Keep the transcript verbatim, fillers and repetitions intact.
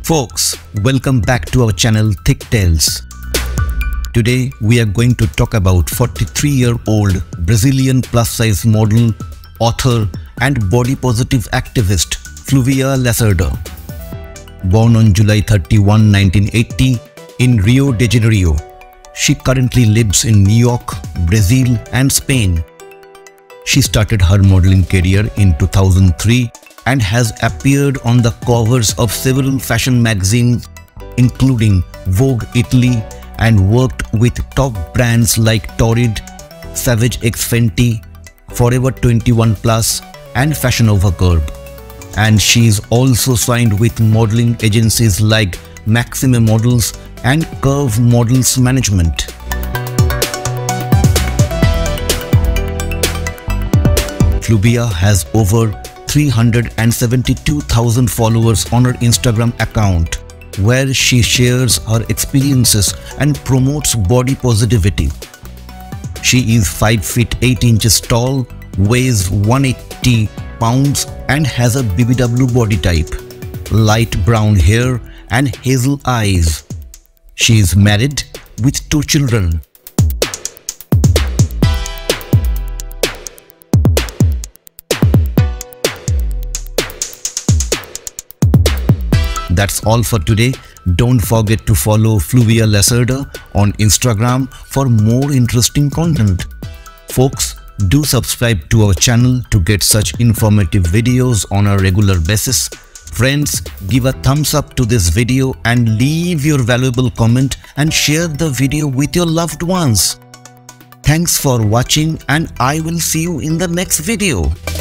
Folks, welcome back to our channel Thick Tales. Today we are going to talk about forty-three-year-old Brazilian plus-size model, author and body-positive activist Fluvia Lacerda. Born on July thirty-first, nineteen eighty in Rio de Janeiro, she currently lives in New York, Brazil and Spain. She started her modeling career in two thousand three and has appeared on the covers of several fashion magazines including Vogue Italy and worked with top brands like Torrid, Savage X Fenty, Forever twenty-one plus and Fashion Over Curb. And she is also signed with modeling agencies like Maxime Models and Curve Models Management. Fluvia has over three hundred seventy-two thousand followers on her Instagram account, where she shares her experiences and promotes body positivity. She is five feet eight inches tall, weighs one hundred eighty pounds and has a B B W body type, light brown hair and hazel eyes. She is married with two children. That's all for today. Don't forget to follow Fluvia Lacerda on Instagram for more interesting content. Folks, do subscribe to our channel to get such informative videos on a regular basis. Friends, give a thumbs up to this video and leave your valuable comment and share the video with your loved ones. Thanks for watching and I will see you in the next video.